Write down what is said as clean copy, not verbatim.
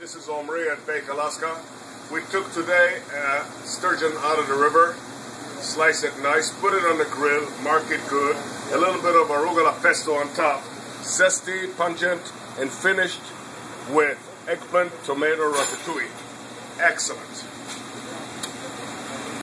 This is Omri at Bake, Alaska. We took today sturgeon out of the river, slice it nice, put it on the grill, mark it good, a little bit of arugula pesto on top, zesty, pungent, and finished with eggplant, tomato, ratatouille. Excellent.